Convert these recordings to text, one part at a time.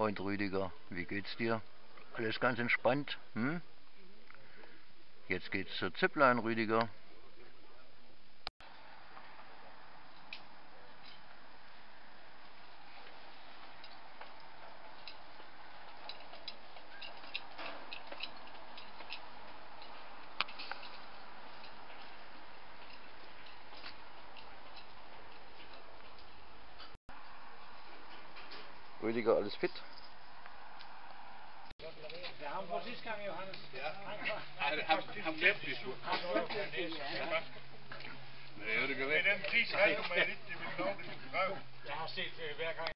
Freund Rüdiger, wie geht's dir? Alles ganz entspannt? Hm? Jetzt geht's zur Zipline, Rüdiger. Rüdiger, alles fit? Wir haben vor Sitzgang, Johannes. Ja. Haben glemt die Schuhe. Nee, Rüdiger weg. Den kies hij nog mee niet, die wil ik niet gebruiken. Ja, zit werk.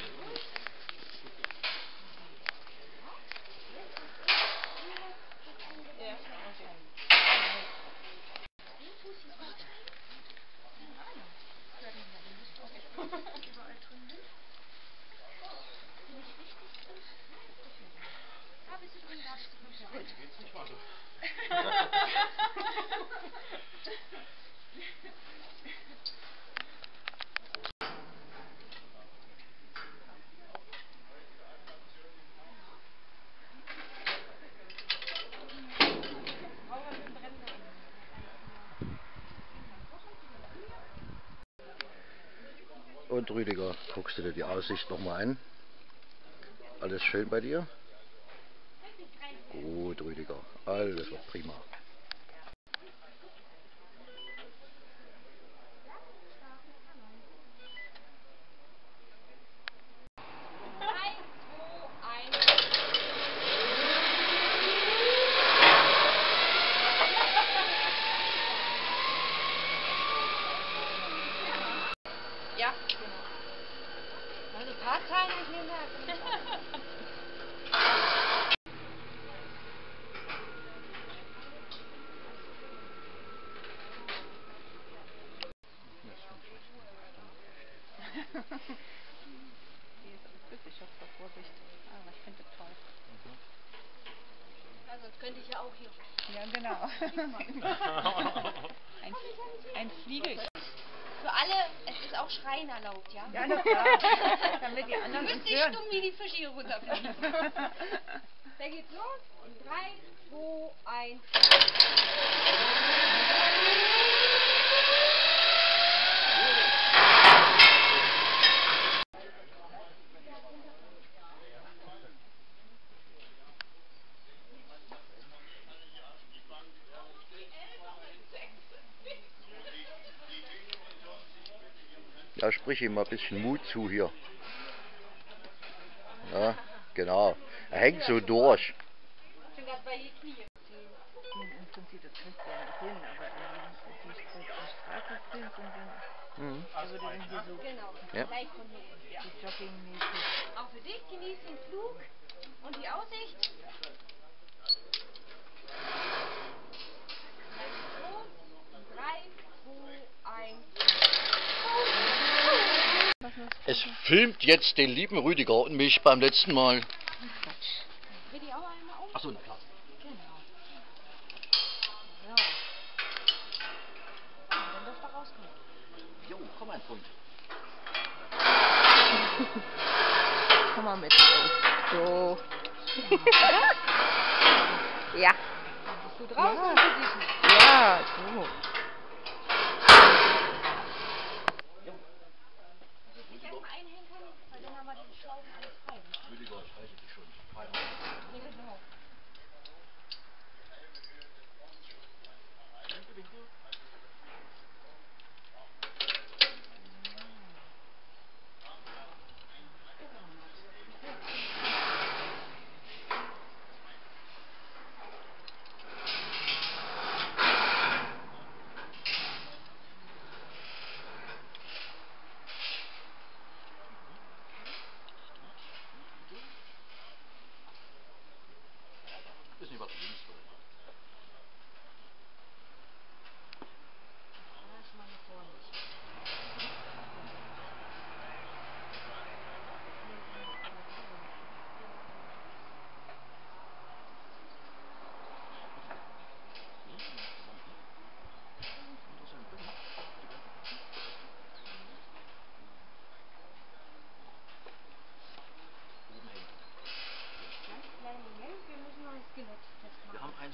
Und Rüdiger, guckst du dir die Aussicht nochmal an? Alles schön bei dir? Gut, Rüdiger, alles wird prima. Ja, genau. Also ein paar Zahlen habe ich mir gemerkt. Die ist aber flüssig, ich hoffe, Vorsicht. Aber ich finde das toll. Ja, sonst könnte ich ja auch hier. Ja, genau. ein Fliegel. Für alle, es ist auch Schreien erlaubt, ja? Ja, na klar. Damit die anderen Du uns bist nicht hören. stumm wie die Fische hier runterfliegen. Da geht's los. In 3, 2, 1. Ja, sprich ihm mal ein bisschen Mut zu hier. Ja, genau. Er hängt so durch. Ich bin gerade bei die Knie. Im Prinzip, das kriegst du ja nicht hin, aber wenn die Straße filmst und dann würde dann hier so Genau, Ja. gleich von hier unten. Ja. so joggingmäßig. Auch für dich, genieß den Flug und die Aussicht. Dann geht's los. In 3, 2, 1. Es filmt jetzt den lieben Rüdiger und mich beim letzten Mal. Dreh die auch einmal um. Achso, na klar. Genau. So. Und dann darfst du rauskommen. Jo, komm ein Freund. Komm mal mit. So. Ja. Dann bist du draußen Ja. und du siehst mich. Ja, so. Nicht erstmal einhängen können, weil dann haben wir die Schlaufen alles frei. Rüdiger, ich halte dich schon. Ja, genau.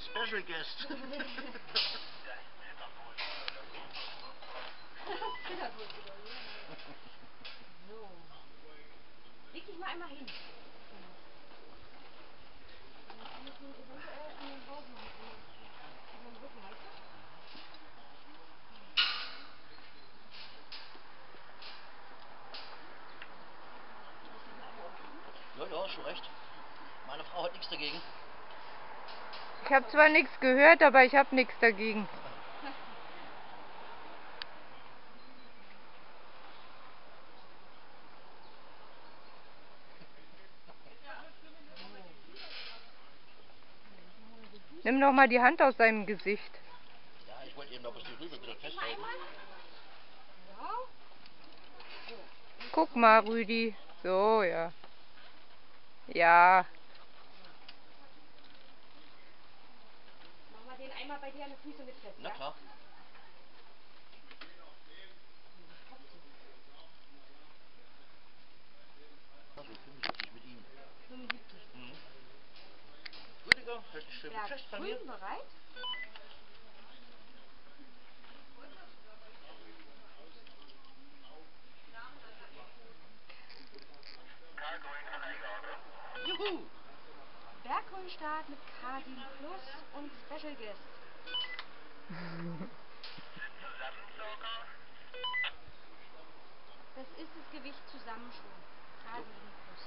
Special Guest. So. Leg dich mal einmal hin. Dann kann ich ihn eventuell an den Bauch machen. Über den Rücken, weißt du? Ja, schon recht. Meine Frau hat nichts dagegen. Ich habe zwar nichts gehört, aber ich habe nichts dagegen. Nimm doch mal die Hand aus seinem Gesicht. Ja, ich wollte eben noch was die Rübe wieder festhalten. Ja. Guck mal, Rüdi. So, ja. Ja. Machen wir den einmal bei dir an den Füßen mit fest, Na ja? klar. Also 75 mit Ihnen. 75. Mhm. Rüdiger, hältst du schön Ja, fest bei mir? grün bereit? Juhu! Berggrünstart mit K7 Plus und Special Guest. Das ist das Gewicht zusammen schon. K7 Plus.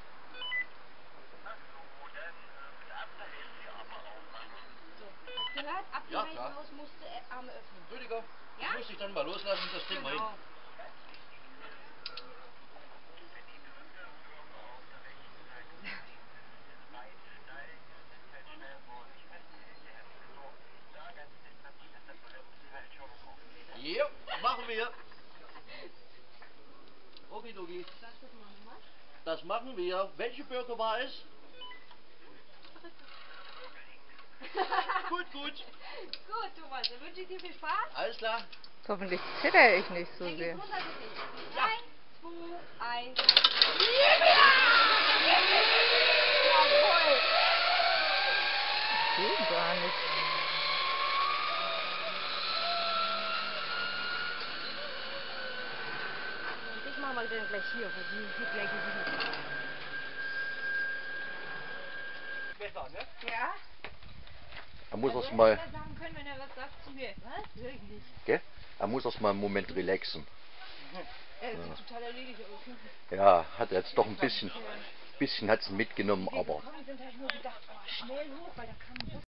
So, hast gehört? Ab Ja, dem klar. raus musste Arme öffnen. Rüdiger, Ja? ich muss dich dann mal loslassen, das Ding mal hin. Genau. Ja, machen wir. Okidoki. Sagst du das mal nochmal? Das machen wir. Welche Burger war es? Gut. Gut, Thomas, dann wünsche ich dir viel Spaß. Alles klar. Hoffentlich zitter ich nicht so Dann sehr. geht's runter für dich. 3, 2, 1. Jawohl! Geht gar nicht. Und dich machen wir dann gleich hier, weil die hier gleich hier. Besser, ne? Ja? Er muss erst Hätte mal, er sagen können, wenn er was sagt zu mir. Was? Hör ich nicht. gell? Er muss erst mal einen Moment relaxen. Er sieht total erledigt aus. Ja, hat jetzt doch ein bisschen hat es mitgenommen, aber Gekommen sind, habe ich nur gedacht, oh, schnell hoch, weil da kam ein Bus